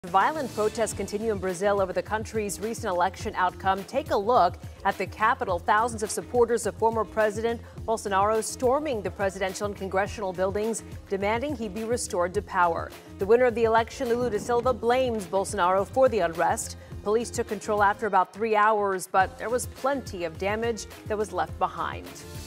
Violent protests continue in Brazil over the country's recent election outcome. Take a look at the capital. Thousands of supporters of former President Bolsonaro storming the presidential and congressional buildings, demanding he be restored to power. The winner of the election, Silva, blames Bolsonaro for the unrest. Police took control after about 3 hours, but there was plenty of damage that was left behind.